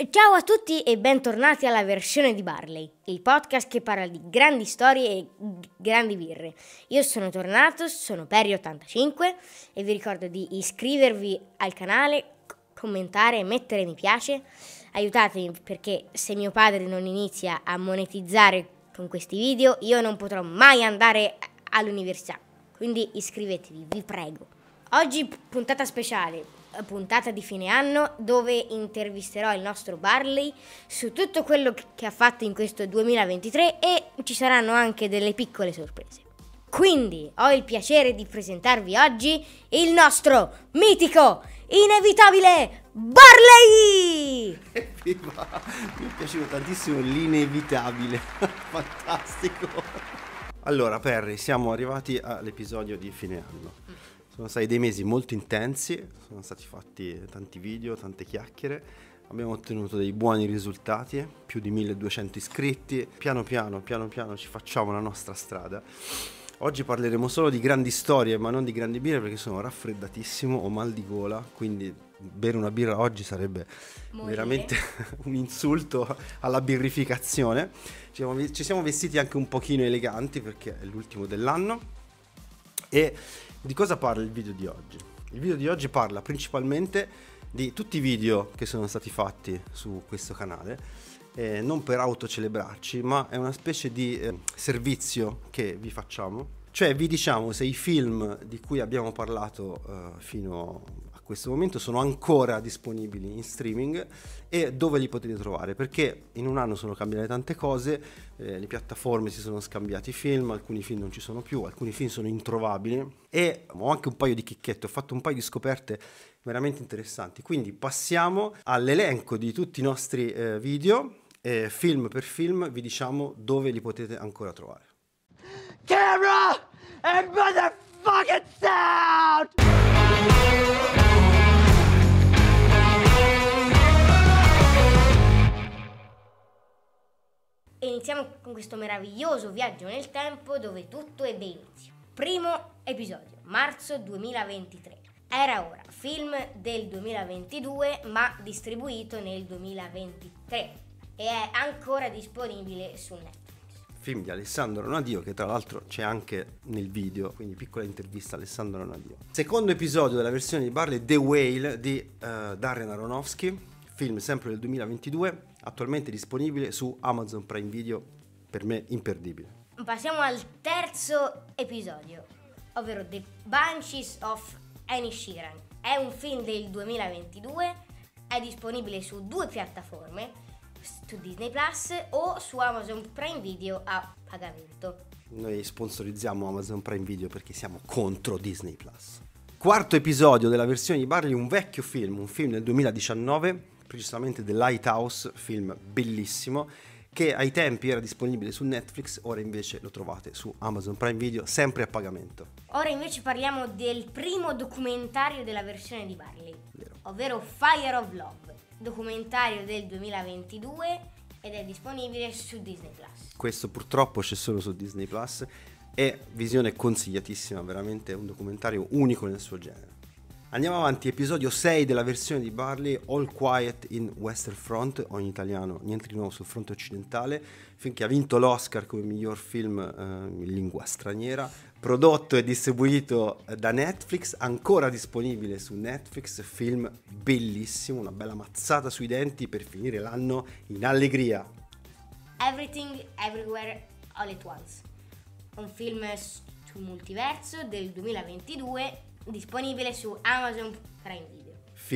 Ciao a tutti e bentornati alla versione di Barley, il podcast che parla di grandi storie e grandi birre. Io sono tornato, sono Perry85 e vi ricordo di iscrivervi al canale, commentare e mettere mi piace. Aiutatemi perché se mio padre non inizia a monetizzare con questi video io non potrò mai andare all'università, quindi iscrivetevi, vi prego. Oggi puntata speciale, puntata di fine anno dove intervisterò il nostro Barley su tutto quello che ha fatto in questo 2023 e ci saranno anche delle piccole sorprese. Quindi ho il piacere di presentarvi oggi il nostro mitico, inevitabile Barley! Evviva! Mi è piaciuto tantissimo l'inevitabile, fantastico! Allora Perry, siamo arrivati all'episodio di fine anno. Sono stati dei mesi molto intensi, sono stati fatti tanti video, tante chiacchiere, abbiamo ottenuto dei buoni risultati, più di 1200 iscritti, piano piano ci facciamo la nostra strada. Oggi parleremo solo di grandi storie, ma non di grandi birre perché sono raffreddatissimo, ho mal di gola, quindi bere una birra oggi sarebbe veramente un insulto alla birrificazione. Ci siamo vestiti anche un pochino eleganti perché è l'ultimo dell'anno. E di cosa parla il video di oggi? Il video di oggi parla principalmente di tutti i video che sono stati fatti su questo canale, non per autocelebrarci, ma è una specie di servizio che vi facciamo. Cioè vi diciamo se i film di cui abbiamo parlato fino a questo momento sono ancora disponibili in streaming e dove li potete trovare, perché in un anno sono cambiate tante cose, le piattaforme si sono scambiati i film, alcuni film non ci sono più, alcuni film sono introvabili e ho anche un paio di chicchette, ho fatto un paio di scoperte veramente interessanti. Quindi passiamo all'elenco di tutti i nostri video, film per film, vi diciamo dove li potete ancora trovare. Camera and motherfucking sound! E iniziamo con questo meraviglioso viaggio nel tempo dove tutto ebbe inizio. Primo episodio, marzo 2023. Era ora, film del 2022 ma distribuito nel 2023 e è ancora disponibile su Netflix. Film di Alessandro Nadio che tra l'altro c'è anche nel video, quindi piccola intervista a Alessandro Nadio. Secondo episodio della versione di Barley, The Whale di Darren Aronofsky, film sempre del 2022, attualmente disponibile su Amazon Prime Video, per me imperdibile. Passiamo al terzo episodio, ovvero The Banshees of Inisherin. È un film del 2022, è disponibile su due piattaforme, su Disney Plus o su Amazon Prime Video a pagamento. Noi sponsorizziamo Amazon Prime Video perché siamo contro Disney Plus. Quarto episodio della versione di Barley, un vecchio film, un film del 2019, precisamente The Lighthouse, film bellissimo, che ai tempi era disponibile su Netflix, ora invece lo trovate su Amazon Prime Video, sempre a pagamento. Ora invece parliamo del primo documentario della versione di Barley, ovvero Fire of Love, documentario del 2022 ed è disponibile su Disney Plus. Questo purtroppo c'è solo su Disney Plus, è visione consigliatissima, veramente un documentario unico nel suo genere. Andiamo avanti, episodio 6 della versione di Barley, All Quiet in Western Front, o in italiano Niente di nuovo sul fronte occidentale, film che ha vinto l'Oscar come miglior film in lingua straniera, prodotto e distribuito da Netflix, ancora disponibile su Netflix, film bellissimo, una bella mazzata sui denti per finire l'anno in allegria. Everything Everywhere All at Once, un film sul multiverso del 2022, disponibile su Amazon Prime Video.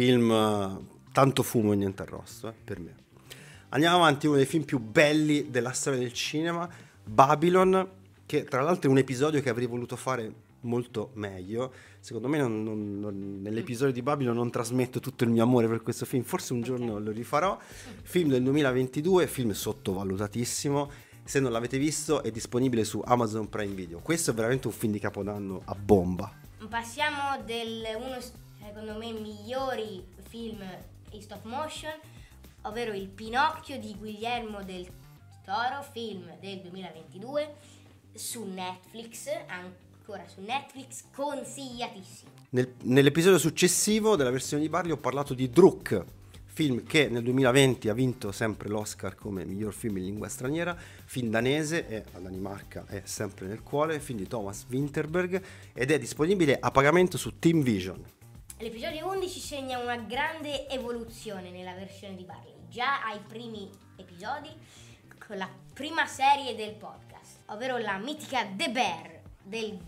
Film tanto fumo e niente arrosto, per me. Andiamo avanti, uno dei film più belli della storia del cinema, Babylon, che tra l'altro è un episodio che avrei voluto fare molto meglio. Secondo me nell'episodio di Babylon non trasmetto tutto il mio amore per questo film, forse un giorno lo rifarò. Film del 2022, film sottovalutatissimo, se non l'avete visto è disponibile su Amazon Prime Video. Questo è veramente un film di Capodanno a bomba. Passiamo uno secondo me migliori film in stop motion, ovvero Il Pinocchio di Guillermo del Toro, film del 2022 su Netflix, ancora su Netflix, consigliatissimo. Nell'episodio successivo della versione di Barley ho parlato di Druk, film che nel 2020 ha vinto sempre l'Oscar come miglior film in lingua straniera, film danese e la Danimarca è sempre nel cuore, film di Thomas Vinterberg, ed è disponibile a pagamento su Team Vision. L'episodio 11 segna una grande evoluzione nella versione di Barley, già ai primi episodi con la prima serie del podcast, ovvero la mitica The Bear del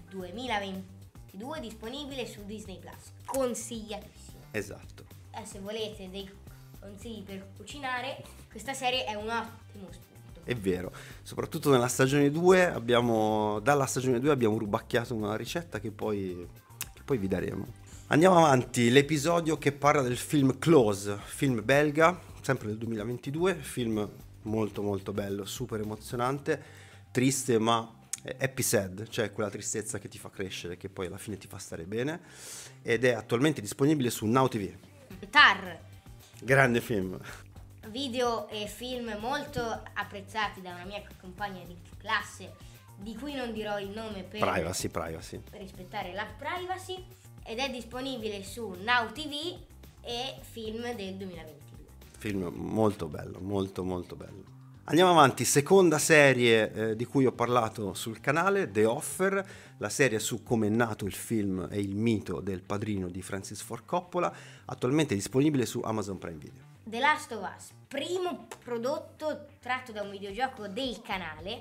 2022, disponibile su Disney Plus. Consigliatissimo. Esatto. Se volete dei consigli per cucinare, questa serie è un ottimo spunto. È vero, soprattutto nella stagione 2 dalla stagione 2 abbiamo rubacchiato una ricetta che poi vi daremo. Andiamo avanti, l'episodio che parla del film Close, film belga, sempre del 2022, film molto molto bello, super emozionante, triste ma happy sad, cioè quella tristezza che ti fa crescere, che poi alla fine ti fa stare bene, ed è attualmente disponibile su Now TV. Tar, grande film. Video e film molto apprezzati da una mia compagna di classe, di cui non dirò il nome per Privacy. rispettare la privacy, ed è disponibile su Now TV e film del 2022. Film molto bello, molto molto bello. Andiamo avanti, seconda serie di cui ho parlato sul canale, The Offer, la serie su come è nato il film e il mito del padrino di Francis Ford Coppola, attualmente disponibile su Amazon Prime Video. The Last of Us, primo prodotto tratto da un videogioco del canale.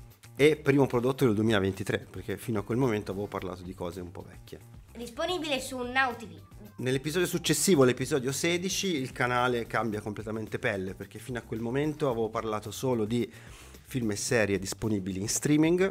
E primo prodotto del 2023, perché fino a quel momento avevo parlato di cose un po' vecchie. Disponibile su Now TV. Nell'episodio successivo, l'episodio 16, il canale cambia completamente pelle, perché fino a quel momento avevo parlato solo di film e serie disponibili in streaming.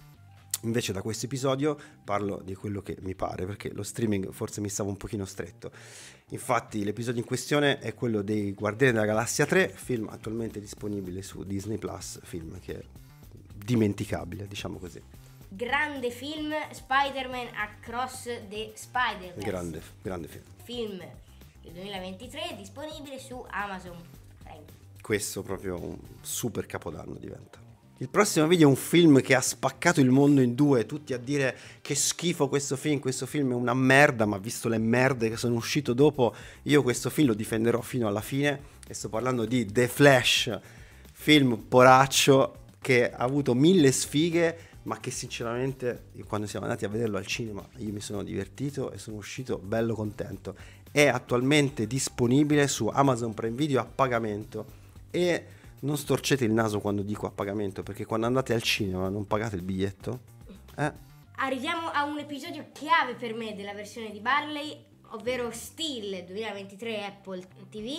Invece da questo episodio parlo di quello che mi pare, perché lo streaming forse mi stava un pochino stretto. Infatti l'episodio in questione è quello dei Guardiani della Galassia 3, film attualmente disponibile su Disney Plus, film che è dimenticabile, diciamo così. Grande film, Spider-Man Across the Spider-Verse. Grande film. Film del 2023, disponibile su Amazon Prime. Questo proprio un super capodanno diventa. Il prossimo video è un film che ha spaccato il mondo in due, tutti a dire che schifo questo film è una merda, ma visto le merde che sono uscite dopo, io questo film lo difenderò fino alla fine, e sto parlando di The Flash, film poraccio che ha avuto 1000 sfighe, ma che sinceramente quando siamo andati a vederlo al cinema io mi sono divertito e sono uscito bello contento. È attualmente disponibile su Amazon Prime Video a pagamento, e non storcete il naso quando dico a pagamento, perché quando andate al cinema non pagate il biglietto. Arriviamo a un episodio chiave per me della versione di Barley, ovvero Steel 2023 Apple TV,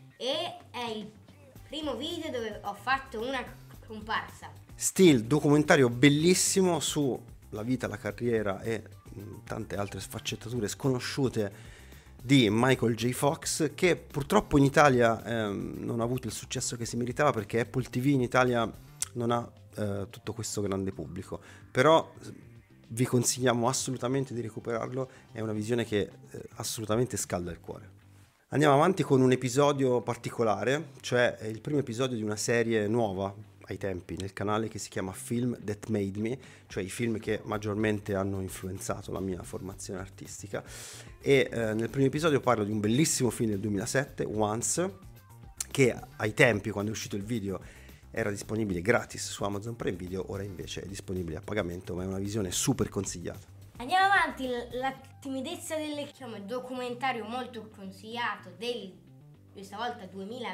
e è il primo video dove ho fatto una comparsa. Steel, documentario bellissimo sulla vita, la carriera e tante altre sfaccettature sconosciute di Michael J. Fox, che purtroppo in Italia non ha avuto il successo che si meritava, perché Apple TV in Italia non ha tutto questo grande pubblico, però vi consigliamo assolutamente di recuperarlo, è una visione che assolutamente scalda il cuore. Andiamo avanti con un episodio particolare, cioè il primo episodio di una serie nuova ai tempi nel canale che si chiama Film That Made Me, cioè i film che maggiormente hanno influenzato la mia formazione artistica, e nel primo episodio parlo di un bellissimo film del 2007, Once, che ai tempi, quando è uscito il video, era disponibile gratis su Amazon Prime Video, ora invece è disponibile a pagamento, ma è una visione super consigliata. Andiamo avanti, la timidezza del documentario molto consigliato questa volta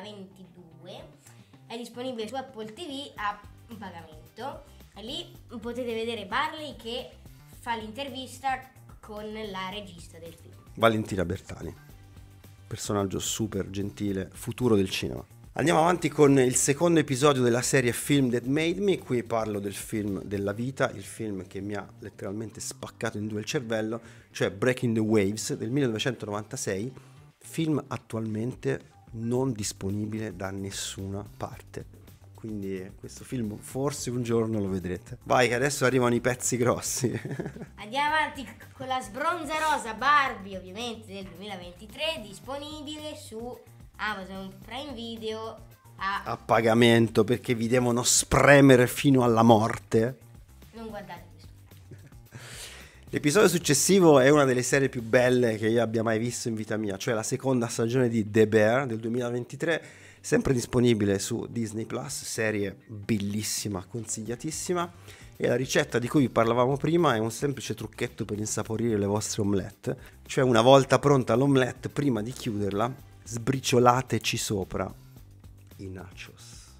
2022, è disponibile su Apple TV a pagamento, e lì potete vedere Barley che fa l'intervista con la regista del film, Valentina Bertani, personaggio super gentile, futuro del cinema. Andiamo avanti con il secondo episodio della serie Film That Made Me. Qui parlo del film della vita, il film che mi ha letteralmente spaccato in due il cervello, cioè Breaking the Waves del 1996, film attualmente non disponibile da nessuna parte. Quindi questo film forse un giorno lo vedrete. Vai che adesso arrivano i pezzi grossi. Andiamo avanti con la sbronzerosa Barbie, ovviamente del 2023, disponibile su Amazon Prime Video a pagamento, perché vi devono spremere fino alla morte. Non guardate questo. L'episodio successivo è una delle serie più belle che io abbia mai visto in vita mia, cioè la seconda stagione di The Bear del 2023, sempre disponibile su Disney Plus, serie bellissima, consigliatissima. E la ricetta di cui vi parlavamo prima è un semplice trucchetto per insaporire le vostre omelette, cioè una volta pronta l'omelette, prima di chiuderla, sbriciolateci sopra i nachos.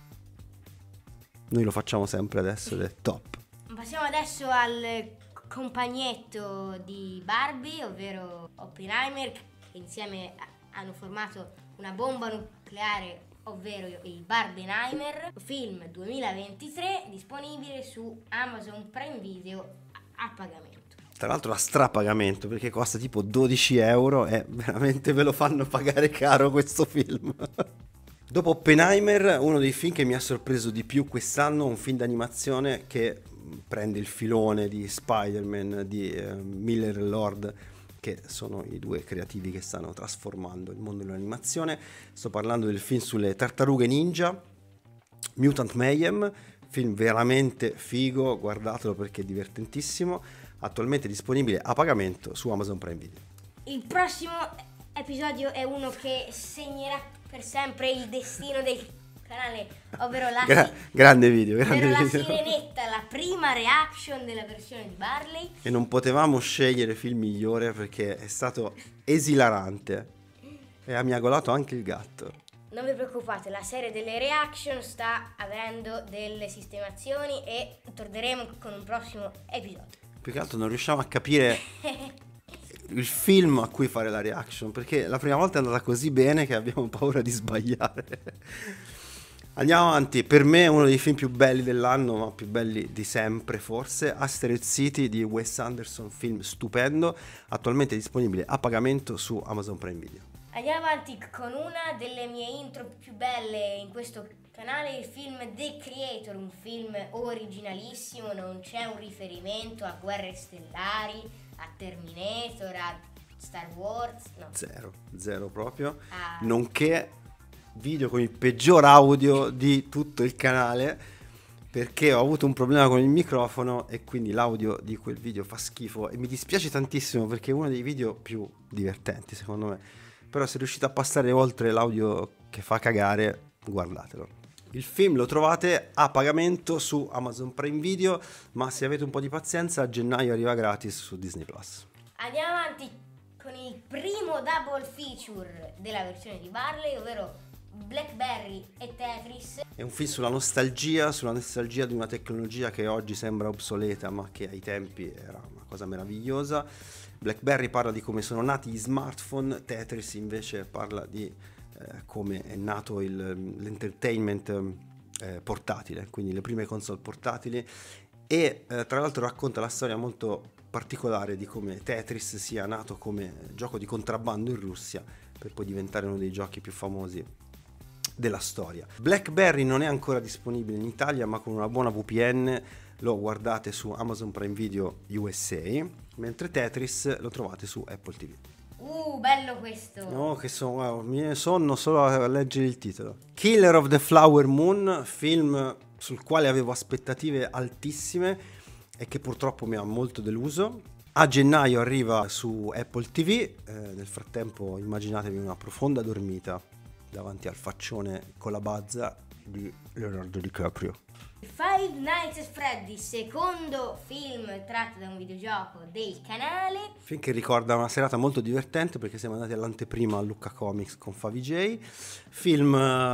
Noi lo facciamo sempre adesso ed è top. Passiamo adesso al compagnetto di Barbie, ovvero Oppenheimer, che insieme hanno formato una bomba nucleare, ovvero il Barbenheimer, film 2023 disponibile su Amazon Prime Video a pagamento. Tra l'altro a strapagamento, perché costa tipo 12 euro e veramente ve lo fanno pagare caro questo film. Dopo Oppenheimer, uno dei film che mi ha sorpreso di più quest'anno, un film d'animazione che prende il filone di Spider-Man, di Miller e Lord, che sono i due creativi che stanno trasformando il mondo dell'animazione. Sto parlando del film sulle tartarughe ninja, Mutant Mayhem, film veramente figo, guardatelo perché è divertentissimo, attualmente disponibile a pagamento su Amazon Prime Video. Il prossimo episodio è uno che segnerà per sempre il destino del canale, ovvero la grande video. Sirenetta, la prima reaction della versione di Barley. E non potevamo scegliere film migliore perché è stato esilarante e mi ha golato anche il gatto. Non vi preoccupate, la serie delle reaction sta avendo delle sistemazioni e torneremo con un prossimo episodio. Più che altro non riusciamo a capire il film a cui fare la reaction, perché la prima volta è andata così bene che abbiamo paura di sbagliare. Andiamo avanti, per me è uno dei film più belli dell'anno, ma più belli di sempre forse, Asteroid City di Wes Anderson, film stupendo, attualmente disponibile a pagamento su Amazon Prime Video. Andiamo avanti con una delle mie intro più belle in questo canale, il film The Creator, un film originalissimo, non c'è un riferimento a Guerre Stellari, a Terminator, a Star Wars, no. Zero proprio, nonché video con il peggior audio di tutto il canale, perché ho avuto un problema con il microfono e quindi l'audio di quel video fa schifo e mi dispiace tantissimo perché è uno dei video più divertenti secondo me, però se riuscite a passare oltre l'audio che fa cagare, guardatelo. Il film lo trovate a pagamento su Amazon Prime Video, ma se avete un po' di pazienza a gennaio arriva gratis su Disney Plus. Andiamo avanti con il primo double feature della versione di Barley, ovvero Blackberry e Tetris. È un film sulla nostalgia di una tecnologia che oggi sembra obsoleta ma che ai tempi era una cosa meravigliosa. Blackberry parla di come sono nati gli smartphone, Tetris invece parla di come è nato l'entertainment portatile, quindi le prime console portatili, e tra l'altro racconta la storia molto particolare di come Tetris sia nato come gioco di contrabbando in Russia per poi diventare uno dei giochi più famosi della storia. Blackberry non è ancora disponibile in Italia, ma con una buona VPN lo guardate su Amazon Prime Video USA, mentre Tetris lo trovate su Apple TV. Bello questo! No, che mi ne sonno solo a leggere il titolo. Killer of the Flower Moon, film sul quale avevo aspettative altissime e che purtroppo mi ha molto deluso. A gennaio arriva su Apple TV, nel frattempo immaginatevi una profonda dormita davanti al faccione con la bazza di Leonardo DiCaprio. Five Nights at Freddy's, secondo film tratto da un videogioco del canale. Film che ricorda una serata molto divertente perché siamo andati all'anteprima a Lucca Comics con Favij. Film,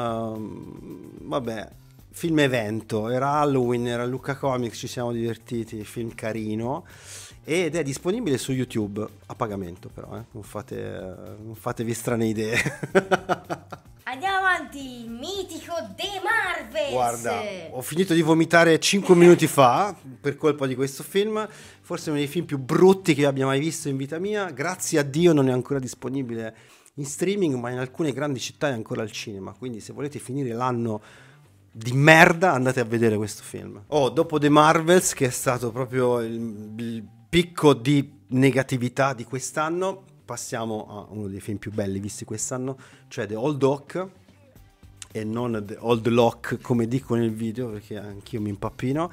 film evento, era Halloween, era Lucca Comics, ci siamo divertiti, film carino. Ed è disponibile su YouTube a pagamento però, non fatevi strane idee. Andiamo avanti, mitico The Marvels. Guarda, ho finito di vomitare 5 minuti fa per colpa di questo film, forse uno dei film più brutti che abbia mai visto in vita mia. Grazie a Dio non è ancora disponibile in streaming, ma in alcune grandi città è ancora al cinema, quindi se volete finire l'anno di merda andate a vedere questo film. Dopo The Marvels, che è stato proprio il picco di negatività di quest'anno, passiamo a uno dei film più belli visti quest'anno, cioè The Old Oak, e non The Old Lock come dico nel video, perché anch'io mi impappino,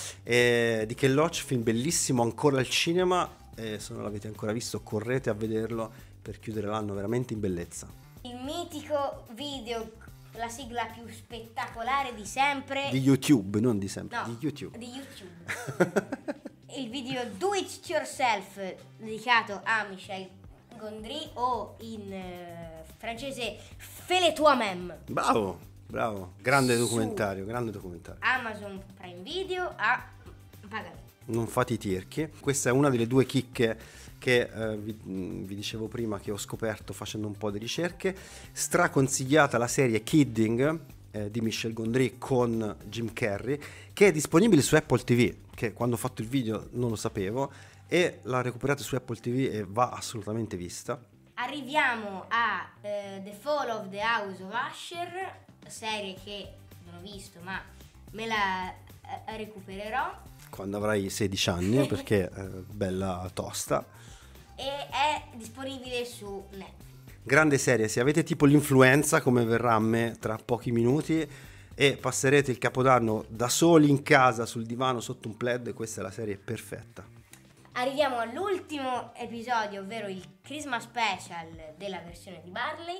di Ken Loach, film bellissimo, ancora al cinema, e se non l'avete ancora visto correte a vederlo per chiudere l'anno veramente in bellezza. Il mitico video, la sigla più spettacolare di sempre. Di YouTube, non di sempre, No, di YouTube. di YouTube. Il video Do It Yourself dedicato a Michel Gondry, o in francese Fais-le toi-même. Bravo, grande Su documentario. Amazon Prime Video a pagamento. Non fate i tirchi. Questa è una delle due chicche che vi dicevo prima, che ho scoperto facendo un po' di ricerche. Straconsigliata la serie Kidding di Michel Gondry con Jim Carrey, che è disponibile su Apple TV, che quando ho fatto il video non lo sapevo, e la recuperate su Apple TV e va assolutamente vista. Arriviamo a The Fall of the House of Usher, serie che non ho visto ma me la recupererò. Quando avrai 16 anni, perché è bella tosta. E è disponibile su Netflix. Grande serie, se avete tipo l'influenza come verrà a me tra pochi minuti e passerete il Capodanno da soli in casa sul divano sotto un plaid, questa è la serie perfetta. Arriviamo all'ultimo episodio, ovvero il Christmas Special della versione di Barley,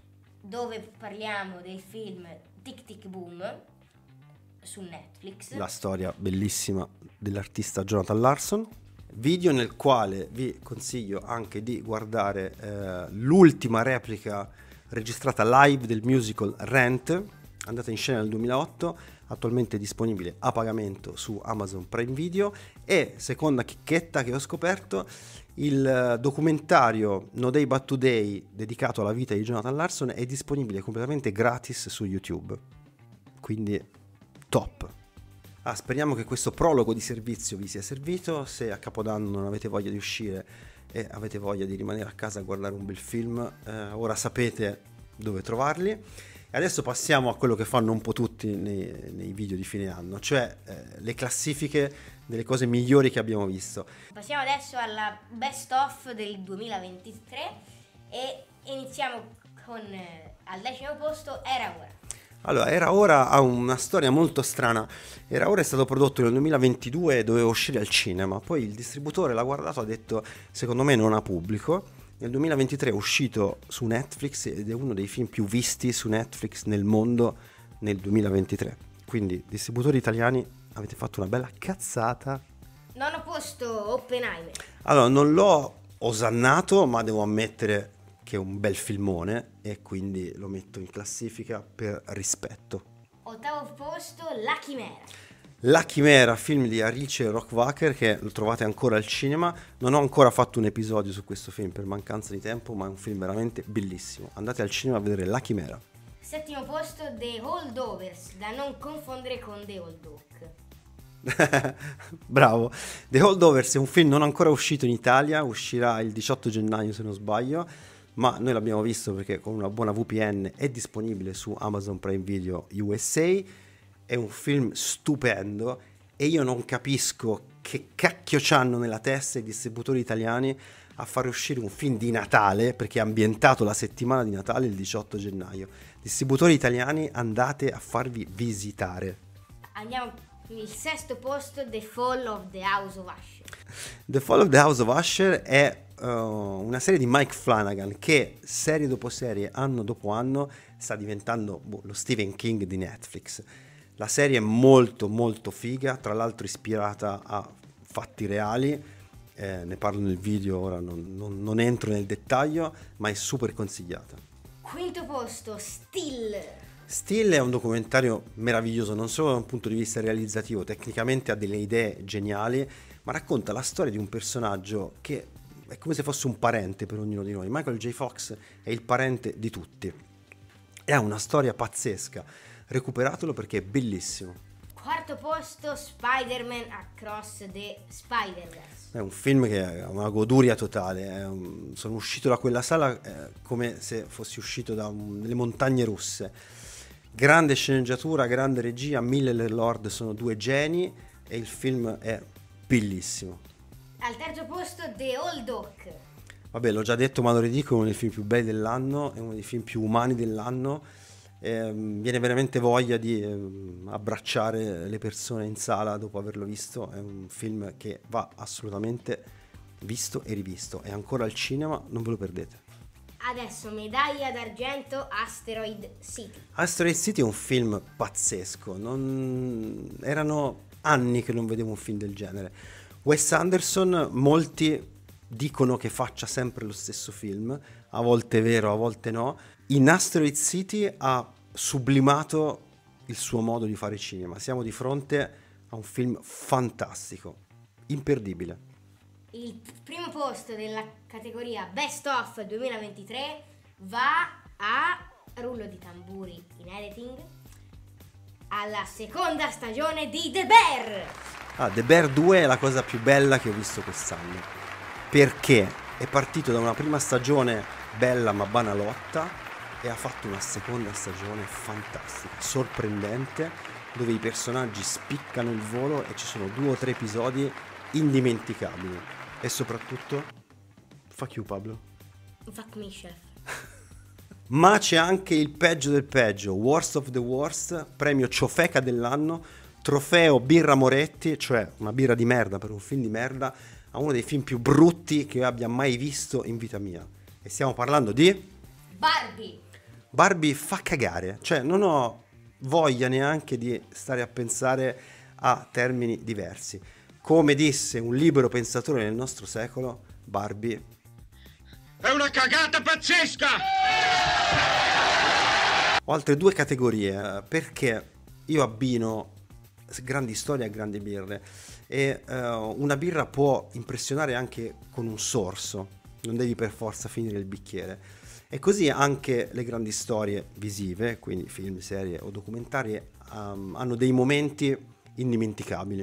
dove parliamo del film Tic Tic Boom su Netflix. La storia bellissima dell'artista Jonathan Larson. Video nel quale vi consiglio anche di guardare l'ultima replica registrata live del musical Rent, andata in scena nel 2008, attualmente disponibile a pagamento su Amazon Prime Video. E seconda chicchetta che ho scoperto, il documentario No Day But Today dedicato alla vita di Jonathan Larson è disponibile completamente gratis su YouTube, quindi top. Speriamo che questo prologo di servizio vi sia servito. Se a Capodanno non avete voglia di uscire e avete voglia di rimanere a casa a guardare un bel film, ora sapete dove trovarli. E adesso passiamo a quello che fanno un po' tutti nei video di fine anno, cioè le classifiche delle cose migliori che abbiamo visto. Passiamo adesso alla best of del 2023 e iniziamo con al 10° posto Era Ora. Allora, Era Ora ha una storia molto strana. Era Ora è stato prodotto nel 2022 e doveva uscire al cinema, poi il distributore l'ha guardato e ha detto secondo me non ha pubblico. Nel 2023 è uscito su Netflix ed è uno dei film più visti su Netflix nel mondo nel 2023. Quindi, distributori italiani, avete fatto una bella cazzata. 9° posto Oppenheimer. Allora, non l'ho osannato, ma devo ammettere che è un bel filmone e quindi lo metto in classifica per rispetto. 8° posto La Chimera. La Chimera, film di Alice Rohrwacher, che lo trovate ancora al cinema. Non ho ancora fatto un episodio su questo film per mancanza di tempo, ma è un film veramente bellissimo. Andate al cinema a vedere La Chimera. 7° posto The Holdovers, da non confondere con The Old Oak. Bravo. The Holdovers è un film non ancora uscito in Italia, uscirà il 18 gennaio se non sbaglio, ma noi l'abbiamo visto perché con una buona VPN è disponibile su Amazon Prime Video USA. È un film stupendo e io non capisco che cacchio c'hanno nella testa i distributori italiani a fare uscire un film di Natale, perché è ambientato la settimana di Natale il 18 gennaio. Distributori italiani, andate a farvi visitare. Andiamo il 6° posto, The Fall of the House of Usher. The Fall of the House of Usher è una serie di Mike Flanagan che serie dopo serie, anno dopo anno, sta diventando lo Stephen King di Netflix. La serie è molto molto figa, tra l'altro ispirata a fatti reali, ne parlo nel video, ora non entro nel dettaglio, ma è super consigliata. 5° posto Still. Still è un documentario meraviglioso, non solo da un punto di vista realizzativo, tecnicamente ha delle idee geniali, ma racconta la storia di un personaggio che è come se fosse un parente per ognuno di noi. Michael J. Fox è il parente di tutti e ha una storia pazzesca. Recuperatelo perché è bellissimo. 4° posto Spider-Man Across the Spider-Verse. È un film che è una goduria totale. Sono uscito da quella sala come se fossi uscito da delle montagne russe. Grande sceneggiatura, grande regia, Miller e Lord sono due geni e il film è bellissimo. Al 3° posto The Old Oak. Vabbè, l'ho già detto ma lo ridico, è uno dei film più belli dell'anno, è uno dei film più umani dell'anno. Viene veramente voglia di abbracciare le persone in sala dopo averlo visto. È un film che va assolutamente visto e rivisto. È ancora al cinema, non ve lo perdete. Adesso medaglia d'argento Asteroid City. Asteroid City è un film pazzesco. Erano anni che non vedevo un film del genere. Wes Anderson, molti dicono che faccia sempre lo stesso film, a volte è vero, a volte no. In Asteroid City ha sublimato il suo modo di fare cinema. Siamo di fronte a un film fantastico, imperdibile. Il primo posto della categoria Best of 2023 va a rullo di tamburi in editing alla seconda stagione di The Bear. The Bear 2 è la cosa più bella che ho visto quest'anno, perché è partito da una prima stagione bella ma banalotta e ha fatto una seconda stagione fantastica, sorprendente, dove i personaggi spiccano il volo e ci sono 2 o 3 episodi indimenticabili. E soprattutto, fuck you Pablo. Fuck me, chef. Ma c'è anche il peggio del peggio, Worst of the Worst, premio Ciofeca dell'anno, trofeo Birra Moretti, cioè una birra di merda per un film di merda, a uno dei film più brutti che io abbia mai visto in vita mia. E stiamo parlando di Barbie. Barbie fa cagare, cioè non ho voglia neanche di stare a pensare a termini diversi. Come disse un libero pensatore nel nostro secolo, Barbie è una cagata pazzesca! Ho altre 2 categorie, perché io abbino grandi storie a grandi birre e una birra può impressionare anche con un sorso, non devi per forza finire il bicchiere. E così anche le grandi storie visive, quindi film, serie o documentari, hanno dei momenti indimenticabili.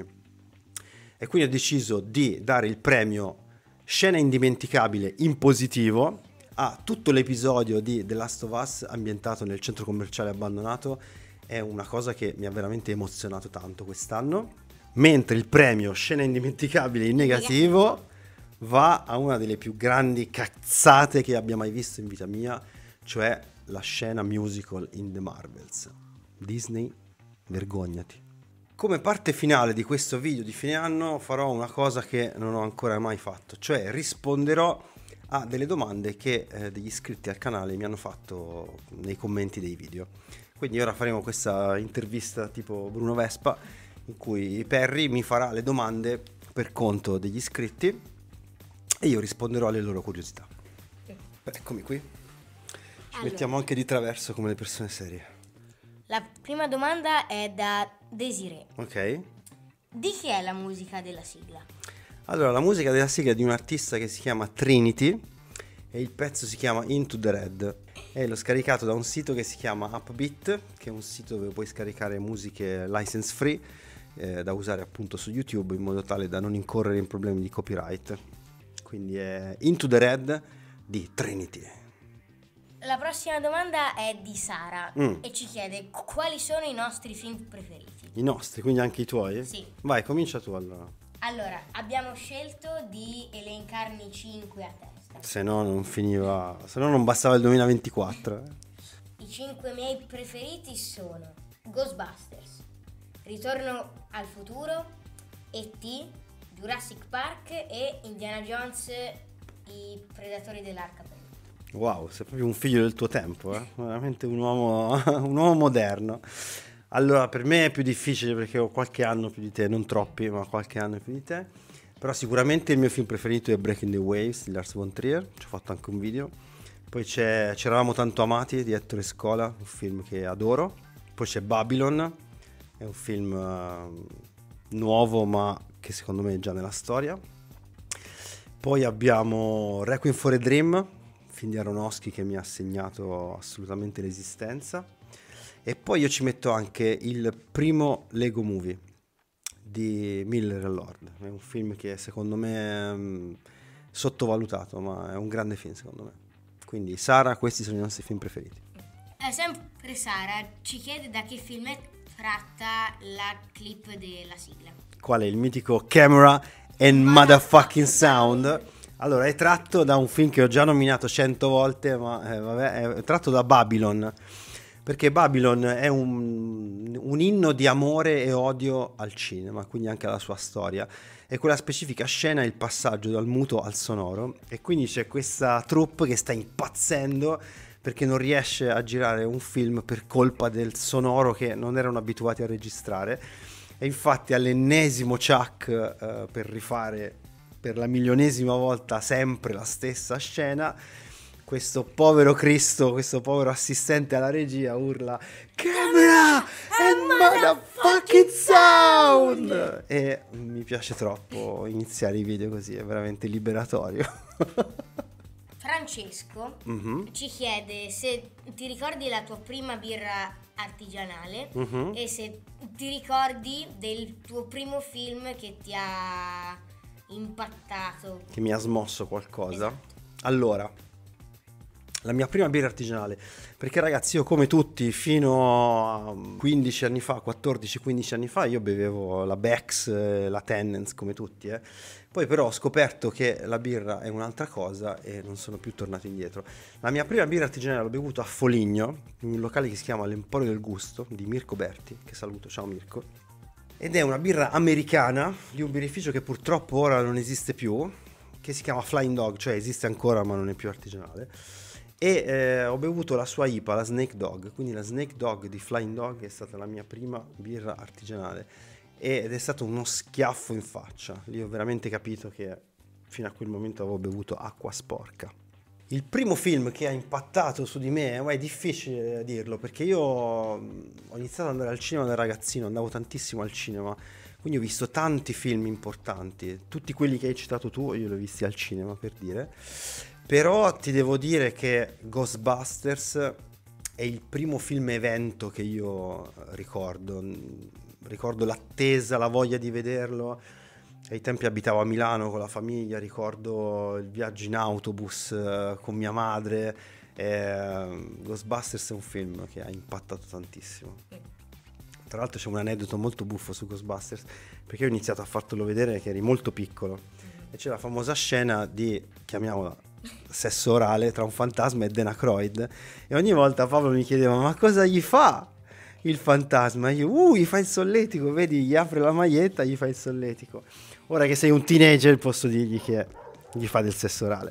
E quindi ho deciso di dare il premio Scena indimenticabile in positivo a tutto l'episodio di The Last of Us ambientato nel centro commerciale abbandonato. È una cosa che mi ha veramente emozionato tanto quest'anno. Mentre il premio Scena indimenticabile in negativo va a una delle più grandi cazzate che abbia mai visto in vita mia, cioè la scena musical in The Marvels. Disney, vergognati. Come parte finale di questo video di fine anno farò una cosa che non ho ancora mai fatto, cioè risponderò a delle domande che degli iscritti al canale mi hanno fatto nei commenti dei video. Quindi ora faremo questa intervista tipo Bruno Vespa, in cui Perry mi farà le domande per conto degli iscritti e io risponderò alle loro curiosità. Eccomi qui. Ci mettiamo anche di traverso come le persone serie. La prima domanda è da Desiree. Ok. Di chi è la musica della sigla? Allora, la musica della sigla è di un artista che si chiama Trinity e il pezzo si chiama Into the Red e l'ho scaricato da un sito che si chiama Upbeat, che è un sito dove puoi scaricare musiche license free da usare appunto su YouTube in modo tale da non incorrere in problemi di copyright. Quindi è Into the Red di Trinity. La prossima domanda è di Sara e ci chiede quali sono i nostri film preferiti. I nostri, quindi anche i tuoi? Sì. Vai, comincia tu allora. Allora, abbiamo scelto di elencarne 5 a testa. Se no non finiva, se no non bastava il 2024. I 5 miei preferiti sono Ghostbusters, Ritorno al futuro, E.T., Jurassic Park e Indiana Jones, i Predatori dell'Arca Perduta. Wow, sei proprio un figlio del tuo tempo, veramente un uomo moderno. Allora, per me è più difficile perché ho qualche anno più di te, non troppi, ma qualche anno più di te. Però sicuramente il mio film preferito è Breaking the Waves di Lars von Trier, ci ho fatto anche un video. Poi C'eravamo tanto amati di Ettore Scola, un film che adoro. Poi c'è Babylon, è un film nuovo ma che secondo me è già nella storia. Poi abbiamo Requiem for a Dream, film di Aronofsky che mi ha segnato assolutamente l'esistenza. E poi io ci metto anche il primo Lego Movie di Miller e Lord. È un film che secondo me è sottovalutato, ma è un grande film secondo me. Quindi Sara, questi sono i nostri film preferiti. Sempre Sara ci chiede da che film è tratta la clip della sigla. Qual è il mitico Camera and Motherfucking Sound? Allora, è tratto da un film che ho già nominato 100 volte, ma vabbè, è tratto da Babylon. perché Babylon è un inno di amore e odio al cinema, quindi anche alla sua storia. E quella specifica scena è il passaggio dal muto al sonoro, e quindi c'è questa troupe che sta impazzendo perché non riesce a girare un film per colpa del sonoro che non erano abituati a registrare. E infatti all'ennesimo Chuck per rifare per la milionesima volta sempre la stessa scena, questo povero Cristo, questo povero assistente alla regia urla "Camera and motherfucking sound!" E mi piace troppo iniziare i video così, è veramente liberatorio. Francesco ci chiede se ti ricordi la tua prima birra artigianale e se ti ricordi del tuo primo film che ti ha impattato. Che mi ha smosso qualcosa. Esatto. Allora, la mia prima birra artigianale, perché ragazzi io come tutti fino a 15 anni fa, 14-15 anni fa, io bevevo la Beck's, la Tennent's come tutti, Poi però ho scoperto che la birra è un'altra cosa e non sono più tornato indietro. La mia prima birra artigianale l'ho bevuta a Foligno, in un locale che si chiama l'Emporio del Gusto, di Mirko Berti, che saluto, ciao Mirko. Ed è una birra americana di un birrificio che purtroppo ora non esiste più, che si chiama Flying Dog, cioè esiste ancora ma non è più artigianale. E ho bevuto la sua IPA, la Snake Dog, quindi la Snake Dog di Flying Dog è stata la mia prima birra artigianale ed è stato uno schiaffo in faccia. Lì ho veramente capito che fino a quel momento avevo bevuto acqua sporca. Il primo film che ha impattato su di me, è difficile dirlo perché io ho iniziato ad andare al cinema da ragazzino, andavo tantissimo al cinema, quindi ho visto tanti film importanti, tutti quelli che hai citato tu io li ho visti al cinema, per dire. Però ti devo dire che Ghostbusters è il primo film evento che io ricordo l'attesa, la voglia di vederlo. Ai tempi abitavo a Milano con la famiglia, ricordo il viaggio in autobus con mia madre. Ghostbusters è un film che ha impattato tantissimo. Tra l'altro c'è un aneddoto molto buffo su Ghostbusters, perché ho iniziato a fartelo vedere che eri molto piccolo e c'è la famosa scena di, chiamiamola, sesso orale tra un fantasma e Dan Aykroyd, e ogni volta Paolo mi chiedeva ma cosa gli fa il fantasma? Io gli fa il solletico, vedi, gli apre la maglietta, gli fa il solletico. Ora che sei un teenager posso dirgli che gli fa del sesso orale.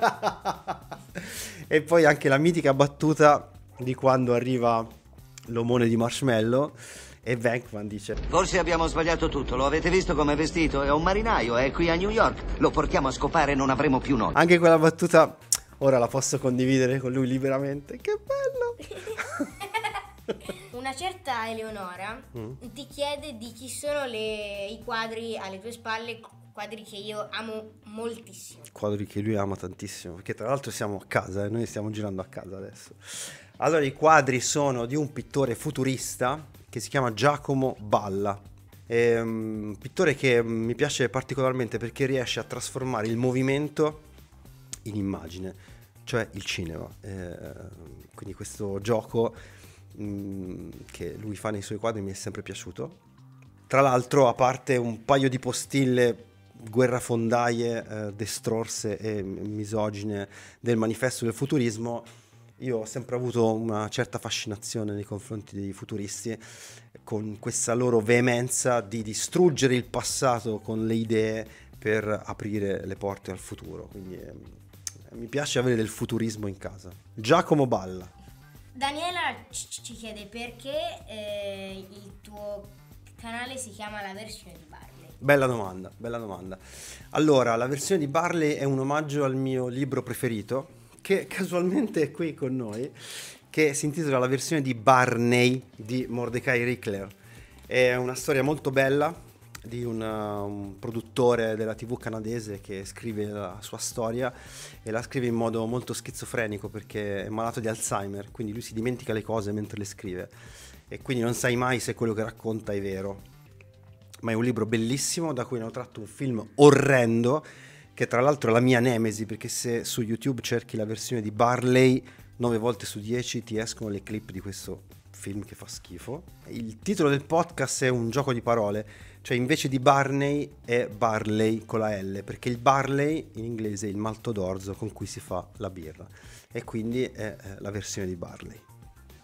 E poi anche la mitica battuta di quando arriva l'omone di Marshmallow e Venkman dice: forse abbiamo sbagliato tutto, lo avete visto come è vestito? È un marinaio, è qui a New York, lo portiamo a scopare e non avremo più notte. Anche quella battuta ora la posso condividere con lui liberamente, che bello. Una certa Eleonora ti chiede di chi sono i quadri alle tue spalle, quadri che io amo moltissimo. Quadri che lui ama tantissimo, perché tra l'altro siamo a casa e noi stiamo girando a casa adesso. Allora, i quadri sono di un pittore futurista che si chiama Giacomo Balla. È un pittore che mi piace particolarmente perché riesce a trasformare il movimento in immagine, cioè il cinema. Quindi questo gioco che lui fa nei suoi quadri mi è sempre piaciuto. Tra l'altro, a parte un paio di postille guerrafondaie destrorse e misogine del manifesto del futurismo, io ho sempre avuto una certa fascinazione nei confronti dei futuristi, con questa loro veemenza di distruggere il passato con le idee per aprire le porte al futuro. Quindi mi piace avere del futurismo in casa. Giacomo Balla. Daniela ci chiede perché il tuo canale si chiama La Versione di Barley. Bella domanda, bella domanda. Allora, La Versione di Barley è un omaggio al mio libro preferito, che casualmente è qui con noi, che si intitola La Versione di Barney di Mordecai Richler. È una storia molto bella di un produttore della TV canadese che scrive la sua storia e la scrive in modo molto schizofrenico perché è malato di Alzheimer, quindi lui si dimentica le cose mentre le scrive e quindi non sai mai se quello che racconta è vero. Ma è un libro bellissimo da cui hanno tratto un film orrendo, che tra l'altro è la mia nemesi, perché se su YouTube cerchi La Versione di Barley 9 volte su 10 ti escono le clip di questo film che fa schifo. Il titolo del podcast è un gioco di parole, cioè invece di Barney è Barley con la L, perché il barley in inglese è il malto d'orzo con cui si fa la birra e quindi è la versione di Barley.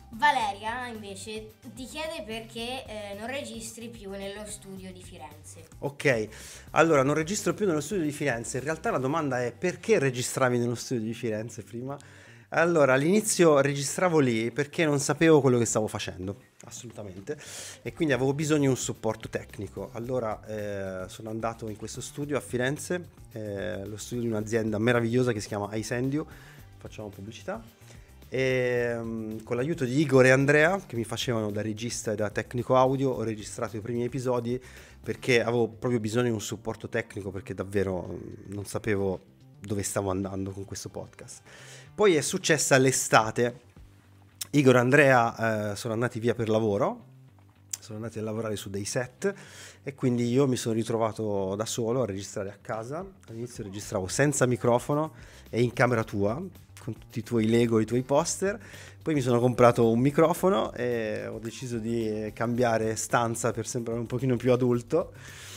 Valeria invece ti chiede perché non registri più nello studio di Firenze. Ok, allora non registro più nello studio di Firenze. In realtà la domanda è: perché registravi nello studio di Firenze prima? Allora, all'inizio registravo lì perché non sapevo quello che stavo facendo, assolutamente, e quindi avevo bisogno di un supporto tecnico. Allora sono andato in questo studio a Firenze, lo studio di un'azienda meravigliosa che si chiama iSendio, facciamo pubblicità, e con l'aiuto di Igor e Andrea, che mi facevano da regista e da tecnico audio, ho registrato i primi episodi perché avevo proprio bisogno di un supporto tecnico, perché davvero non sapevo dove stavo andando con questo podcast. Poi è successa l'estate, Igor e Andrea sono andati via per lavoro, sono andati a lavorare su dei set, e quindi io mi sono ritrovato da solo a registrare a casa. All'inizio registravo senza microfono e in camera tua, con tutti i tuoi Lego e i tuoi poster. Poi mi sono comprato un microfono e ho deciso di cambiare stanza per sembrare un pochino più adulto,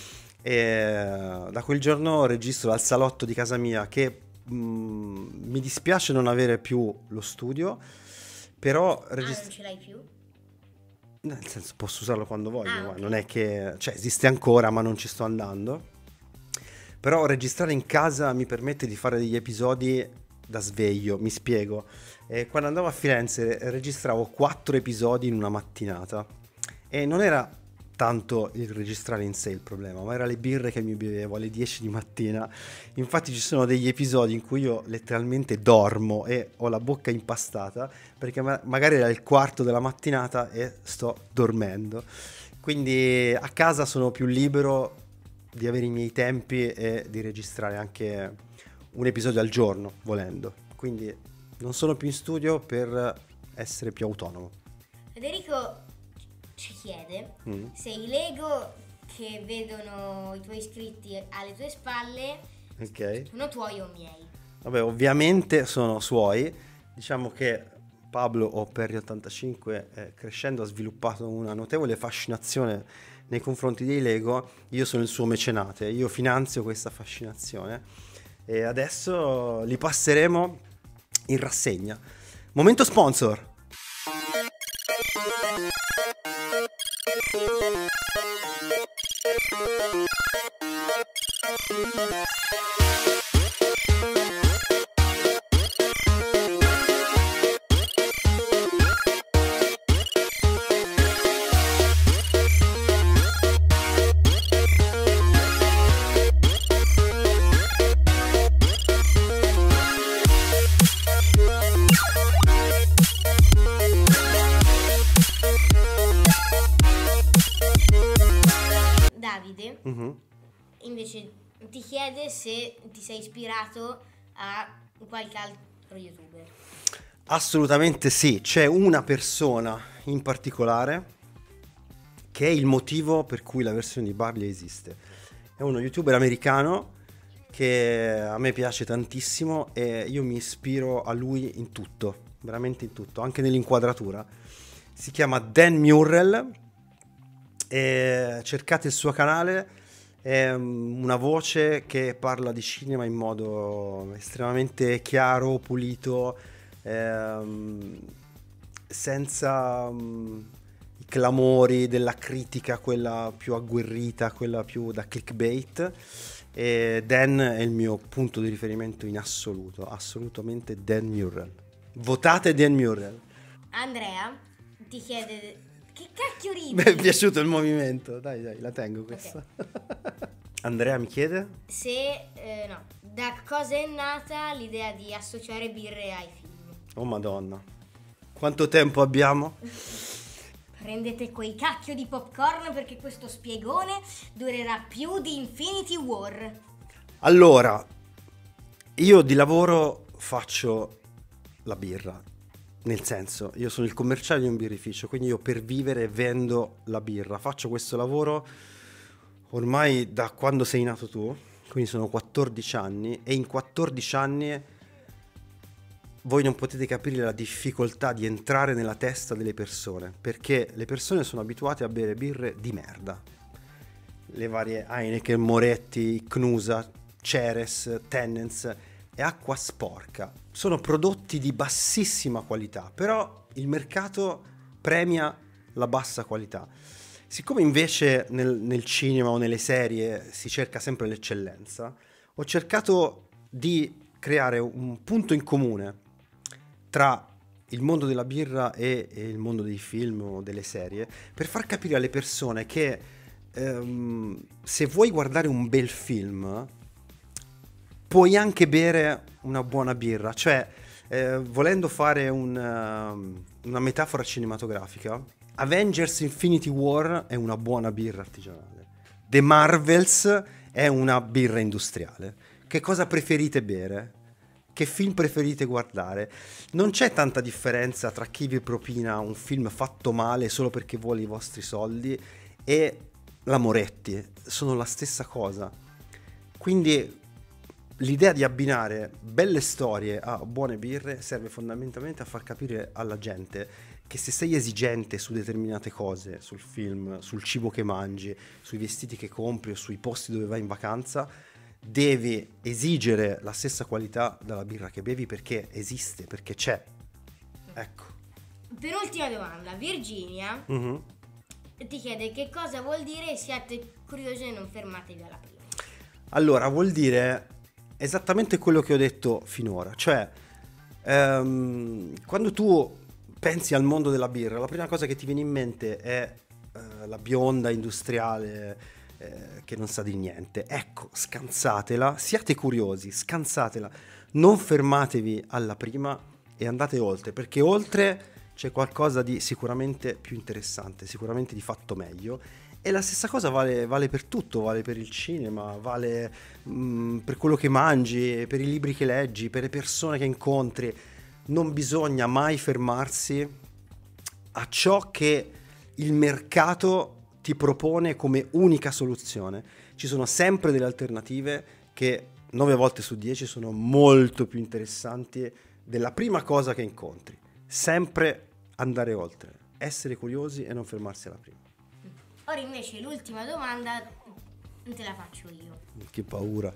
e da quel giorno registro dal salotto di casa mia, che mi dispiace non avere più lo studio, però Non ce l'hai più? nel senso, posso usarlo quando voglio, Ok. non è che, cioè, esiste ancora ma non ci sto andando. Però registrare in casa mi permette di fare degli episodi da sveglio, mi spiego. Quando andavo a Firenze registravo 4 episodi in una mattinata, e non era tanto il registrare in sé il problema, ma era le birre che mi bevevo alle 10 di mattina. Infatti ci sono degli episodi in cui io letteralmente dormo e ho la bocca impastata, perché magari era il quarto della mattinata e sto dormendo. Quindi a casa sono più libero di avere i miei tempi e di registrare anche un episodio al giorno, volendo. Quindi non sono più in studio per essere più autonomo. Federico ci chiede se i Lego che vedono i tuoi iscritti alle tue spalle Ok. sono tuoi o miei. Vabbè, ovviamente sono suoi. Diciamo che Pablo, o Perry85, crescendo ha sviluppato una notevole fascinazione nei confronti dei Lego. Io sono il suo mecenate, io finanzio questa fascinazione e adesso li passeremo in rassegna. Momento sponsor. Davide invece ti chiede se ti sei ispirato a qualche altro youtuber. Assolutamente sì, c'è una persona in particolare che è il motivo per cui la versione di Barley esiste. È uno youtuber americano che a me piace tantissimo e io mi ispiro a lui in tutto, veramente in tutto, anche nell'inquadratura. Si chiama Dan Murrell e cercate il suo canale. È una voce che parla di cinema in modo estremamente chiaro, pulito, senza i clamori della critica, quella più agguerrita, quella più da clickbait. E Dan è il mio punto di riferimento in assoluto, assolutamente Dan Murrell. Votate Dan Murrell. Andrea ti chiede che cacchio ridi? Mi è piaciuto il movimento, dai, la tengo questa. Andrea mi chiede? Se no, da cosa è nata l'idea di associare birre ai film? Oh madonna, quanto tempo abbiamo? Prendete quei cacchio di popcorn perché questo spiegone durerà più di Infinity War. Allora, io di lavoro faccio la birra, nel senso, io sono il commerciale di un birrificio, quindi io per vivere vendo la birra. Faccio questo lavoro ormai da quando sei nato tu, quindi sono 14 anni, e in 14 anni voi non potete capire la difficoltà di entrare nella testa delle persone, perché le persone sono abituate a bere birre di merda. Le varie Heineken, Moretti, Cnusa, Ceres, Tennent's, è acqua sporca. Sono prodotti di bassissima qualità, però il mercato premia la bassa qualità. Siccome invece nel cinema o nelle serie si cerca sempre l'eccellenza, ho cercato di creare un punto in comune tra il mondo della birra e il mondo dei film o delle serie, per far capire alle persone che se vuoi guardare un bel film puoi anche bere una buona birra. Cioè, volendo fare una metafora cinematografica, Avengers Infinity War è una buona birra artigianale, The Marvels è una birra industriale. Che cosa preferite bere? Che film preferite guardare? Non c'è tanta differenza tra chi vi propina un film fatto male solo perché vuole i vostri soldi e la Moretti. Sono la stessa cosa. Quindi l'idea di abbinare belle storie a buone birre serve fondamentalmente a far capire alla gente che se sei esigente su determinate cose, sul film, sul cibo che mangi, sui vestiti che compri o sui posti dove vai in vacanza, devi esigere la stessa qualità dalla birra che bevi, perché esiste, perché c'è. Ecco. Penultima domanda, Virginia ti chiede che cosa vuol dire siate curiosi e non fermatevi alla prima. Allora, vuol dire esattamente quello che ho detto finora, cioè quando tu pensi al mondo della birra, la prima cosa che ti viene in mente è la bionda industriale che non sa di niente. Ecco, scansatela, siate curiosi, scansatela, non fermatevi alla prima e andate oltre, perché oltre c'è qualcosa di sicuramente più interessante, sicuramente di fatto meglio. E la stessa cosa vale per tutto, vale per il cinema, vale per quello che mangi, per i libri che leggi, per le persone che incontri. Non bisogna mai fermarsi a ciò che il mercato ti propone come unica soluzione. Ci sono sempre delle alternative che 9 volte su 10 sono molto più interessanti della prima cosa che incontri. Sempre andare oltre, essere curiosi e non fermarsi alla prima. Ora invece l'ultima domanda te la faccio io. Che paura.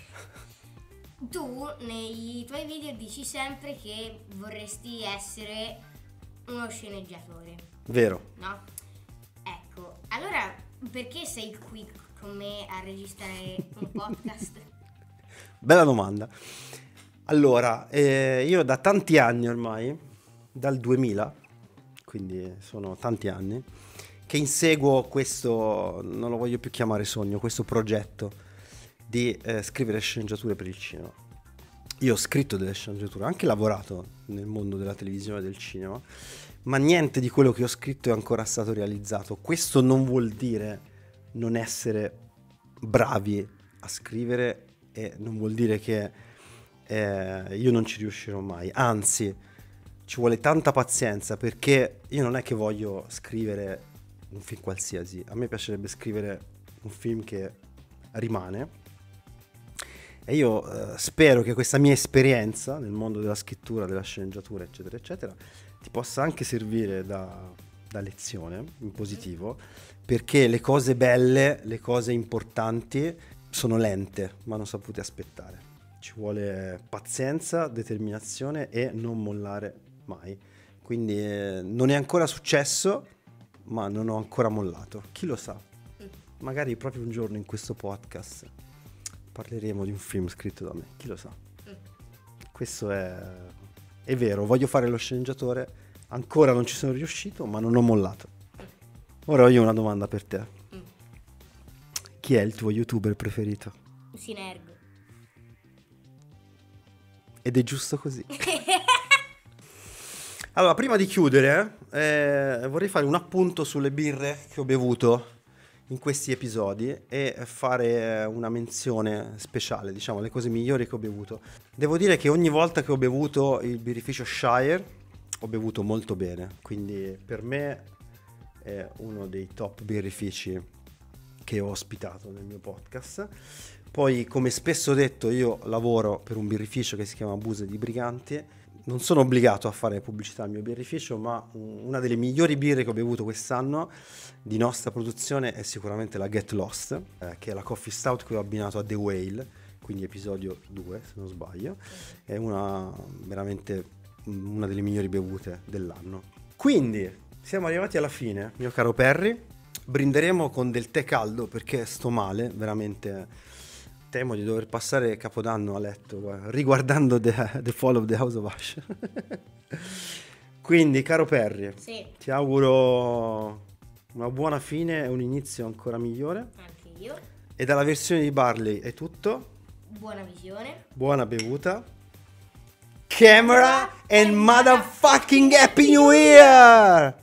Tu nei tuoi video dici sempre che vorresti essere uno sceneggiatore, Vero. no? Ecco, allora perché sei qui con me a registrare un podcast? Bella domanda. Allora, io da tanti anni ormai, dal 2000, quindi sono tanti anni, che inseguo questo, non lo voglio più chiamare sogno, questo progetto di scrivere sceneggiature per il cinema. Io ho scritto delle sceneggiature, ho anche lavorato nel mondo della televisione e del cinema, ma niente di quello che ho scritto è ancora stato realizzato. Questo non vuol dire non essere bravi a scrivere e non vuol dire che io non ci riuscirò mai, anzi ci vuole tanta pazienza, perché io non è che voglio scrivere un film qualsiasi, a me piacerebbe scrivere un film che rimane. E io spero che questa mia esperienza nel mondo della scrittura, della sceneggiatura, eccetera, eccetera, ti possa anche servire da lezione in positivo, perché le cose belle, le cose importanti sono lente, ma non sapute aspettare. Ci vuole pazienza, determinazione e non mollare mai. Quindi non è ancora successo, ma non ho ancora mollato. Chi lo sa? Magari proprio un giorno in questo podcast parleremo di un film scritto da me, chi lo sa. Questo è vero, voglio fare lo sceneggiatore, ancora non ci sono riuscito, ma non ho mollato. Ora ho io una domanda per te. Chi è il tuo youtuber preferito? Sinergo. Ed è giusto così. Allora, prima di chiudere, vorrei fare un appunto sulle birre che ho bevuto in questi episodi e fare una menzione speciale, diciamo, le cose migliori che ho bevuto. Devo dire che ogni volta che ho bevuto il birrificio Shire ho bevuto molto bene, quindi per me è uno dei top birrifici che ho ospitato nel mio podcast. Poi, come spesso ho detto, io lavoro per un birrificio che si chiama Buse di Briganti. Non sono obbligato a fare pubblicità al mio birrificio, ma una delle migliori birre che ho bevuto quest'anno di nostra produzione è sicuramente la Get Lost, che è la coffee stout che ho abbinato a The Whale, quindi episodio 2 se non sbaglio. È veramente una delle migliori bevute dell'anno. Quindi siamo arrivati alla fine, mio caro Perry. Brinderemo con del tè caldo perché sto male, veramente temo di dover passare Capodanno a letto riguardando The Fall of the House of Usher. Quindi, caro Perry, Sì, ti auguro una buona fine e un inizio ancora migliore. anche io. E dalla versione di Barley è tutto. Buona visione. Buona bevuta. Camera and motherfucking Happy New Year!